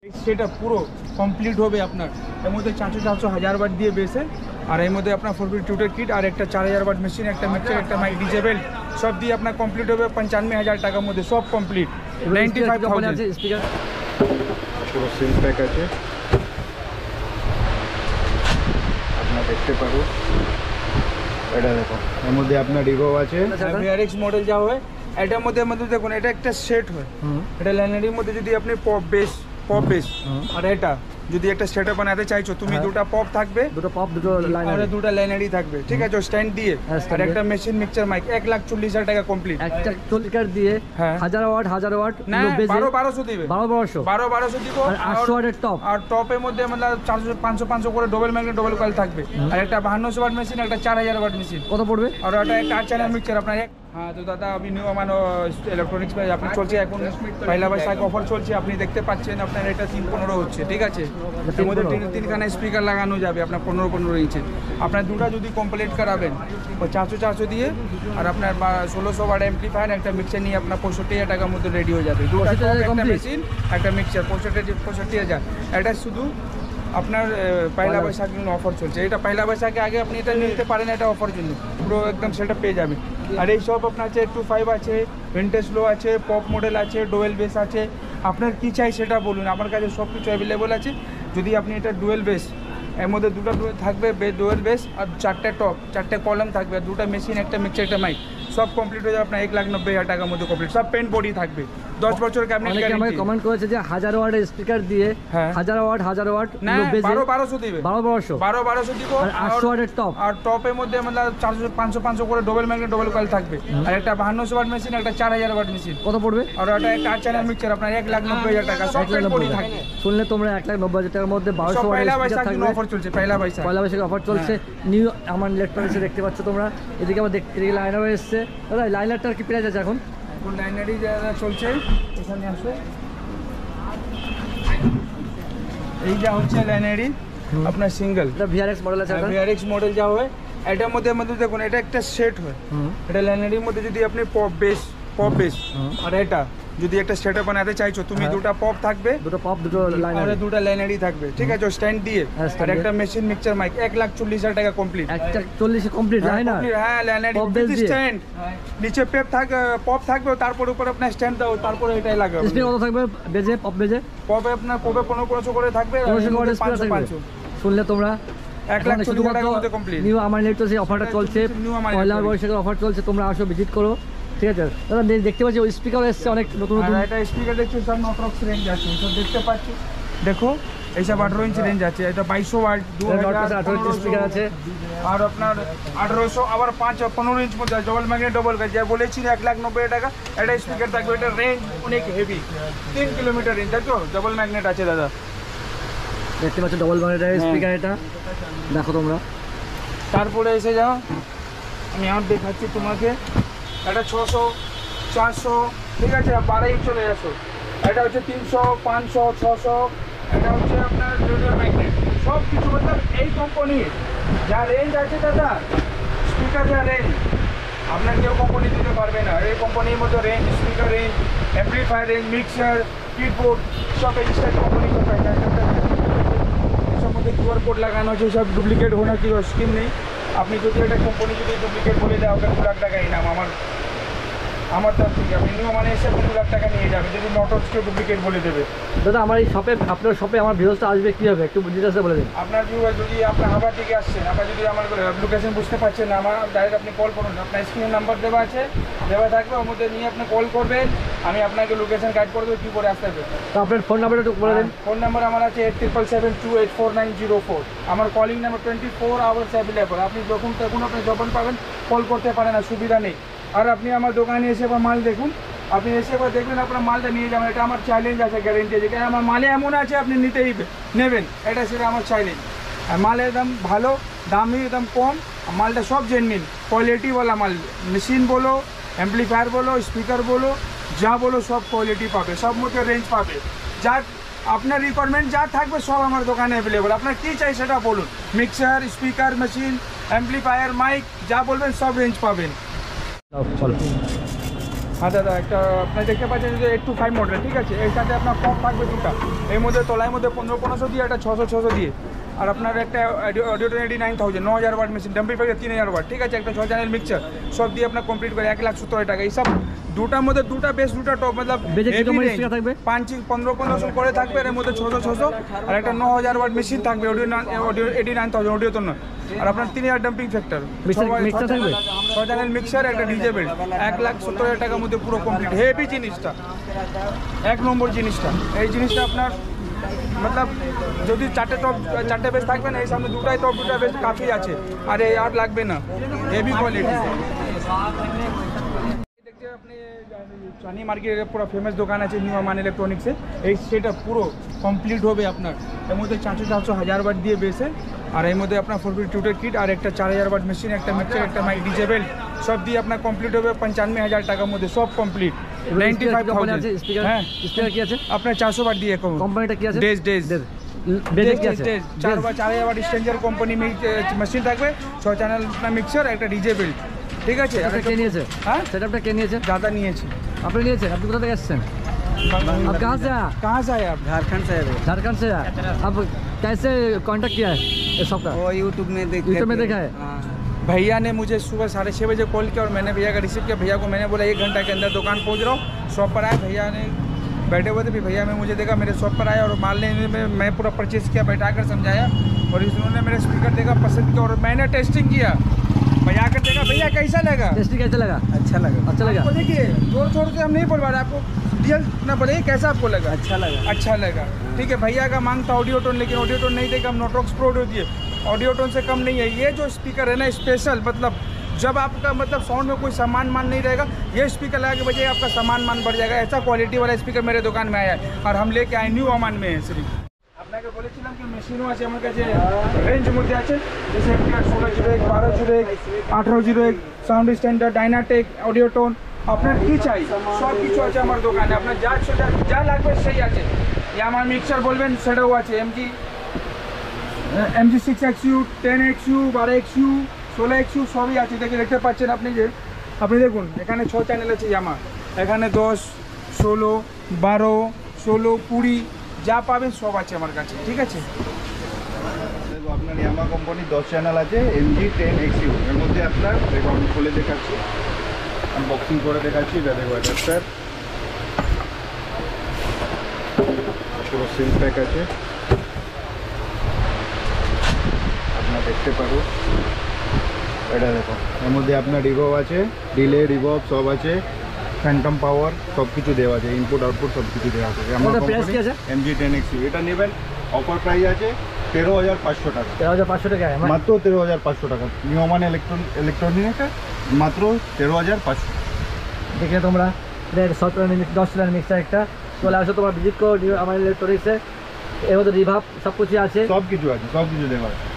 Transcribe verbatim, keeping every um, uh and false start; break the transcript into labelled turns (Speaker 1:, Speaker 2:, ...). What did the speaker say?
Speaker 1: সেটা পুরো কমপ্লিট হবে আপনার। এর মধ্যে চারশো চারশো হাজার ওয়াট দিয়ে বেসে, আর এর মধ্যে আপনার ফোর ফিফটি টুটের কিট আর একটা চার হাজার ওয়াট মেশিন, একটা মিক্সার, একটা মাইক, ডিজে বেল্ট সব দিয়ে আপনার কমপ্লিট হবে পঞ্চানব্বই হাজার টাকার মধ্যে, সব complete. Ninety five thousand
Speaker 2: speaker
Speaker 1: পুরো সিল প্যাক আছে, আপনার দেখতে পারো। এটা দেখো, এর মধ্যে আপনার রিভো আছে, ভিআরএক্স মডেল যা হয় এটার মধ্যে মধ্যে দেখুন এটা একটা সেট হয়। এটা ল্যানেরির মধ্যে যদি আপনি পপ বেস পপ বেস আর এটা যদি একটা সেটআপ বানাতে চাইছো তুমি, দুটো পপ থাকবে,
Speaker 2: দুটো পপ দুটো লাইনার
Speaker 1: আর দুটো লাইনারই থাকবে, ঠিক আছে, স্ট্যান্ড দিয়ে আর একটা মেশিন মিক্সার মাইক, এক লাখ চল্লিশ হাজার টাকা কমপ্লিট।
Speaker 2: একটা চল্লিশ দিয়ে হাজার ওয়াট হাজার ওয়াট
Speaker 1: না বারো বারোশো দিবে,
Speaker 2: বারো বারোশো
Speaker 1: বারো বারোশো দিব,
Speaker 2: আর আটশো ওয়াটের টপ,
Speaker 1: আর টপের মধ্যে মানে চারশো পাঁচশো পাঁচশো করে ডবল ম্যাগনেট ডবল কয়েল থাকবে, আর একটা বাহান্নশো ওয়াট মেশিন, একটা চার হাজার ওয়াট মেশিন।
Speaker 2: কত পড়বে?
Speaker 1: আর ওটা একটা আট চ্যানেল মিক্সার আপনার। হ্যাঁ তো দাদা আপনি নিউ আমার ইলেকট্রনিক্স আপনি চলছে এখন পয়লা বৈশাখ অফার চলছে, আপনি দেখতে পাচ্ছেন আপনার এটা তিন পনেরো হচ্ছে, ঠিক আছে। এর মধ্যে তিন তিনখানা স্পিকার লাগানো যাবে আপনার পনেরো পনেরো ইঞ্চি। আপনার দুটো যদি কমপ্লিট করাবেন চারশো চারশো দিয়ে, আর আপনার ষোলোশো ওয়াট এমপ্লিফায়ার একটা মিক্সার নিয়ে আপনার পঁয়ষট্টি হাজার টাকার মধ্যে রেডি হয়ে যাবে। দুটো একটা মেশিন একটা মিক্সার পঁয়ষট্টি পঁয়ষট্টি হাজার। এটা শুধু আপনার পয়লা বৈশাখ জন্য অফার চলছে, এটা পয়লা বৈশাখে আগে আপনি এটা নিতে পারেন, এটা অফার জন্য পুরো একদম সেটা পেয়ে যাবে। আর এই সব আপনার আছে টু ফাইভ আছে, ভিন্টেজ লো আছে, পপ মডেল আছে, ডুয়েল বেস আছে, আপনার কী চাই সেটা বলুন, আমার কাছে সব কিছু অ্যাভেলেবল আছে। যদি আপনি এটা ডুয়েল বেস, এর মধ্যে দুটো থাকবে ডুয়েল বেস আর চারটে টপ, চারটে কলম থাকবে, আর দুটো মেশিন, একটা মিক্সার, একটা মাইক, সব কমপ্লিট হয়ে যাবে আপনার এক লাখ নব্বই হাজার টাকার মধ্যে কমপ্লিট, সব পেন বডি থাকবে, দশ বছর ক্যাবিনেট গ্যারান্টি।
Speaker 2: আমাকে কমেন্ট করেছে যে হাজার ওয়াটের স্পিকার দিয়ে হাজার ওয়াট হাজার ওয়াট
Speaker 1: না বারো বারোশো দিবে,
Speaker 2: বারো বারোশো
Speaker 1: বারো বারোশো দিব,
Speaker 2: আর আটশো ওয়াটের টপ,
Speaker 1: আর টপের মধ্যে মানে চারশো পাঁচশো পাঁচশো করে ডবল ম্যাগনেট ডবল কয়েল থাকবে, আর একটা বাহান্নশো ওয়াট মেশিন, একটা চার হাজার ওয়াট মেশিন।
Speaker 2: কত পড়বে?
Speaker 1: আর ওটা একটা আট চ্যানেল মিক্সার আপনার এক লাখ নব্বই হাজার টাকা, সব পেন বডি থাকবে।
Speaker 2: শুনলে তোমরা এক লাখ নব্বই হাজার টাকার মধ্যে বারোশো
Speaker 1: পয়লা বৈশাখ অফার চলছে, পয়লা বৈশাখ
Speaker 2: পয়লা বৈশাখ অফার চলছে। নিউ আমার ইলেকট্রনিক্সে দেখতে পাচ্ছ তোমরা, এদিকে আবার দেখতে এদিকে লাইনার এসছে। দাদা লাইনারটার কি প্রাইস আছে এখন?
Speaker 1: এখন লাইনারই যারা চলছে এখানে আসো, এই যা হচ্ছে লাইনারি আপনার সিঙ্গেল,
Speaker 2: এটা ভিআরএক্স মডেল আছে,
Speaker 1: ভিআরএক্স মডেল যা হয় এটার মধ্যে মধ্যে দেখুন এটা একটা সেট হয়। এটা লাইনারির মধ্যে যদি আপনি পপ বেস পপ বেস আর এটা যদি একটা সেটআপ বানাতে চাইছো তুমি, দুটো পপ থাকবে,
Speaker 2: দুটো পপ দুটো লাইনার,
Speaker 1: আর দুটো লাইনারই থাকবে, ঠিক আছে, স্ট্যান্ড দিয়ে আর একটা মেশিন মিক্সার মাইক, এক লাখ চল্লিশ হাজার টাকা কমপ্লিট।
Speaker 2: একটা চল্লিশে কমপ্লিট লাইনার,
Speaker 1: হ্যাঁ লাইনারি স্ট্যান্ড, নিচে পেপ থাকবে, পপ থাকবে, তারপর উপর আপনার স্ট্যান্ড দাও, তারপরে এটাই লাগাবে।
Speaker 2: স্পিকার কত থাকবে বেজে? পপ বেজে
Speaker 1: পপে আপনার পপে পনেরো পনেরোশো করে থাকবে,
Speaker 2: শুনলে তোমরা
Speaker 1: এক লাখ চল্লিশ হাজার টাকার মধ্যে কমপ্লিট।
Speaker 2: নিউ আমার ইলেকট্রনিক্স অফারটা চলছে, পয়লা বৈশাখের অফার চলছে, তোমরা আসো ভিজিট করো, ঠিক আছে। দাদা দেখতে পাচ্ছি ওই স্পিকার এসছে অনেক নতুন নতুন,
Speaker 1: এটা স্পিকার দেখছি সব নটরক্স রেঞ্জ আছে, সব দেখতে পাচ্ছি, দেখো এইসব আঠারো ইঞ্চি রেঞ্জ আছে, এটা বাইশশো ওয়াট দু
Speaker 2: আঠারো ইঞ্চি স্পিকার আছে,
Speaker 1: আর আপনার আঠারোশো আবার পাঁচ পনেরো ইঞ্চ মধ্যে ডবল ম্যাগনেট ডবল যা বলেছি এক লাখ নব্বই টাকা এটা স্পিকার থাকবে। এটা রেঞ্জ অনেক হেভি, তিন কিলোমিটার রেঞ্জ, দেখো ডবল ম্যাগনেট আছে দাদা,
Speaker 2: দেখতে পাচ্ছ ডবল ম্যাগনেটের স্পিকার, এটা দেখো তোমরা।
Speaker 1: তারপরে এসে যাও, আমি আর দেখাচ্ছি তোমাকে, এটা ছশো চারশো, ঠিক আছে, বারোই চলে আসো, এটা হচ্ছে তিনশো পাঁচশো ছশো, এটা হচ্ছে আপনার রেডিও ম্যাগনেট, সব কিছু মতলব এই কোম্পানির যা রেঞ্জ আছে দাদা, স্পিকার যা রেঞ্জ আপনার কেউ কোম্পানি দিতে পারবে না। এই কোম্পানির মধ্যে range, speaker range, amplifier range, mixer, keyboard সব এই কোম্পানি সব পাই যায়। এসব মধ্যে কিউআর কোড লাগানো আছে, সব ডুপ্লিকেট হোনার কি স্কিম নেই। আপনি যদি একটা কোম্পানি যদি ডুপ্লিকেট বলে দেয় ওটা দু লাখ টাকা ইনাম আমার আমার তরফ থেকে, আপনি নিউ মানে এসে দু লাখ টাকা নিয়ে যাবে যদি নটসকে ডুপ্লিকেট বলে দেবে।
Speaker 2: দাদা আমার এই শপে, আপনার শপে আমার ভিউজটা আসবে কীভাবে একটু ডিটেলসে বলে দিন।
Speaker 1: আপনার ভিউ যদি আপনার হাওড়া থেকে আসছেন, আপনার যদি আমার লোকেশন বুঝতে পারছেন না, আমার ডাইরেক্ট আপনি কল করুন, আপনার স্ক্রিনের নাম্বার দেওয়া আছে, দেওয়া থাকবে, ওর মধ্যে নিয়ে আপনি কল করবেন, আমি আপনাকে লোকেশন গাইড করে দেবো কী করে আসতে হবে।
Speaker 2: তো আপনার ফোন নাম্বারটা একটু বলে দিন।
Speaker 1: ফোন নাম্বার আমার আছে eight triple seven two eight four nine zero four, আমার calling number twenty four hours available, আপনি যখন তখন আপনি যখন পাবেন কল করতে পারেন, অসুবিধা নেই। আর আপনি আমার দোকানে এসে বা মাল দেখুন, আপনি এসে একবার দেখবেন, আপনার মালটা নিয়ে যাবেন, এটা আমার চ্যালেঞ্জ আছে, গ্যারেন্টি আছে, কারণ আমার মালে এমন আছে আপনি নিতেই নেবেন, এটা সেটা আমার চ্যালেঞ্জ। আর মালের দাম ভালো, দামি দাম কম, মালটা সব জেনুইন কোয়ালিটিওয়ালা মাল, মেশিন বলো, অ্যাম্পলিফায়ার বলো, স্পিকার বলো, যা বলো সব কোয়ালিটি পাবে, সব মধ্যে রেঞ্জ পাবে, যা আপনার রিকোয়ারমেন্ট যা থাকবে সব আমার দোকানে অ্যাভেলেবল। আপনার কী চাই সেটা বলুন, mixer, speaker, machine, amplifier, mic, যা বলবেন সব রেঞ্জ পাবেন। হ্যাঁ দাদা, একটা আপনার দেখতে পাচ্ছেন যে এইট টু ফাইভ মডেল, ঠিক আছে। এর সাথে আপনার কম থাকবে দুটা, এর মধ্যে তলায় মধ্যে পনেরো পনেরোশো দিয়ে, একটা ছশো ছশো দিয়ে। আর আপনার একটা অডিওটন এইটি নাইন থাউজেন্ড, ন হাজার ওয়াট মেশিন, ডাম্পিং ফ্যাক্টর তিন হাজার ওয়াট, ঠিক আছে। একটা ছ চ্যানেল মিক্সচার সব দিয়ে আপনার কমপ্লিট করে এক লাখ সত্তর টাকা। এইসব দুটার মধ্যে দুটা বেশ, দুটা টপ, মতলব
Speaker 2: থাকবে
Speaker 1: পাঁচ পনেরো পনেরোশো করে থাকবে, এর মধ্যে ছশো ছশো আর একটা ন হাজার ওয়াট মেশিন থাকবে, audio audio eighty nine thousand audio tone. আর আপনার তিন হাজার ডাম্পিং ফ্যাক্টর,
Speaker 2: মিক্সার থাকবে,
Speaker 1: ছ চ্যানেল মিক্সার, একটা ডিজে বেল্ট, এক লাখ সত্তর হাজার টাকার মধ্যে পুরো কমপ্লিট। হেভি জিনিসটা, এক নম্বর জিনিসটা। এই জিনিসটা আপনার মতলব যদি চারটে টপ চারটে বেশ থাকবে না, এই সামনে দুটাই টপ, দুটা বেশ কাফি আছে, আর এই আর লাগবে না। Heavy quality. দেখতে আপনি চানি মার্কেটের পুরো ফেমাস দোকান আছে নিউ আমান ইলেকট্রনিক্সে, এই সেটা পুরো কমপ্লিট হবে আপনার। এর মধ্যে চারশো চারশো হাজার ওয়াট দিয়ে বেসে, আর এর মধ্যে আপনার ফোর ফিফটি টুটের কিট, আর একটা চার হাজার ওয়াট মেশিন, একটা মিক্সার, একটা মাইক, ডিজে বেল্ট সব দিয়ে আপনার কমপ্লিট হবে পঞ্চানব্বই হাজার টাকার মধ্যে, সব কমপ্লিট। Ninety five thousand. হ্যাঁ,
Speaker 2: স্পিকার কি আছে
Speaker 1: আপনার চারশো ওয়াট দিয়ে কম।
Speaker 2: কোম্পানিটা কি আছে?
Speaker 1: ডেজ ডেজ
Speaker 2: বেজে কি আছে?
Speaker 1: চার বা চার হাজার ওয়াট স্ট্রেঞ্জার কোম্পানি মেশিন থাকবে, ছ চ্যানেল মিক্সার, একটা ডিজে বেল্ট, ঠিক আছে।
Speaker 2: সেটা কে নিয়েছে?
Speaker 1: হ্যাঁ,
Speaker 2: সেটআপটা কে নিয়েছে?
Speaker 1: দাদা নিয়েছে।
Speaker 2: আপনি নিয়েছেন? আপনি কোথা থেকে এসেছেন? आप कहाँ से आए?
Speaker 1: कहाँ से आए आप?
Speaker 3: झारखंड से है भाई।
Speaker 2: झारखंड से आए। अब कैसे कांटेक्ट किया है इस शॉप का?
Speaker 3: वो यूट्यूब में देख
Speaker 2: यूट्यूब में देखा है?
Speaker 3: हाँ।
Speaker 1: भैया ने मुझे सुबह साढ़े छः बजे कॉल किया और मैंने भैया का रिसीव किया। भैया को मैंने बोला एक घंटा के अंदर दुकान पहुंच रहा हूँ। शॉप पर आए, भैया ने बैठे हुए थे, फिर भैया में मुझे देखा, मेरे शॉप पर आया और माल लेने में मैं पूरा परचेस किया, बैठा कर समझाया, और इन्होंने मेरे स्पीकर देखा, पसंद किया, और मैंने टेस्टिंग किया। भैया कर देखा, भैया कैसा लगा?
Speaker 2: टेस्टिंग कैसे लगा?
Speaker 3: अच्छा लगा।
Speaker 2: अच्छा लगा।
Speaker 1: आपको देखिए जोर शोर से हम नहीं बोल पा रहे, आपको रियल ना बोले कैसा आपको लगा?
Speaker 3: अच्छा लगा।
Speaker 1: अच्छा लगा, ठीक है। भैया का मांग था ऑडियो टोन, लेकिन ऑडियो टोन नहीं देगा, हम नोट्रॉक्स प्रो ऑडियो दिए, ऑडियो टोन से कम नहीं है। ये जो स्पीकर है ना स्पेशल, मतलब जब आपका मतलब साउंड में कोई सामान मान नहीं रहेगा, ये स्पीकर लगा के बजाय आपका सामान मान बढ़ जाएगा। ऐसा क्वालिटी वाला स्पीकर मेरे दुकान में आया है, और हम लेके आए न्यू अमान में है। सिर्फ আপনাকে বলেছিলাম কি মেশিনও আছে আমার কাছে, রেঞ্জ মধ্যে আছে, जैसे ষোলো জিরো এক, বারো জিরো এক, আঠারো জিরো এক, sound standard, Dynatech, audio tone, আপনার কি চাই সব কিছু আছে আমার দোকানে। আপনার যা যা যা লাগবে সেই আছে। या আমার মিক্সার বলবেন সেটাও আছে, MG MG six X U, ten X U, বারো এক্স ইউ, ষোলো এক্স ইউ সবই আছে। দেখে দেখতে পাচ্ছেন আপনি, যে আপনি দেখুন এখানে ছ চ্যানেল আছে ইয়ামা, এখানে দশ, ষোলো, বারো, ষোলো, কুড়ি, যা পাবেন সব আছে আমার কাছে, ঠিক আছে।
Speaker 4: আপনার ইয়ামা কোম্পানির দশ চ্যানেল আছে, এমজি টেন এক্স ইউ, এর মধ্যে আপনার দেখো আমি খুলে দেখাচ্ছি, আনবক্সিং করে দেখাচ্ছি। দেখো এটা স্যার পুরো সিল প্যাক আছে, আপনার দেখতে পারো। এটা দেখো এর মধ্যে আপনার রিভব আছে, ডিলে রিভব সব আছে, ফ্যান্টম পাওয়ার সব কিছু দেওয়া আছে, ইনপুট আউটপুট সব কিছু দেওয়া আছে।
Speaker 2: ওটা প্রাইস কি আছে?
Speaker 4: এমজি টেন এক্স ইউ এটা নেবেন, অফার প্রাইস আছে তেরো হাজার পাঁচশো টাকা।
Speaker 2: তেরো হাজার পাঁচশো টাকা
Speaker 4: মাত্র তেরো হাজার পাঁচশো টাকা। নিয়মান ইলেকট্রন ইলেকট্রনিক্স মাত্র তেরো হাজার পাঁচশো।
Speaker 2: দেখলে তোমরা সতেরো দশ চ্যানেল মিক্সার একটা চলে আসো, তোমরা ভিজিট করো আমার ইলেকট্রনিক্সে। এর মধ্যে রিভাব সব কিছু আছে,
Speaker 4: সব কিছু আছে, সব কিছু দেওয়া আছে।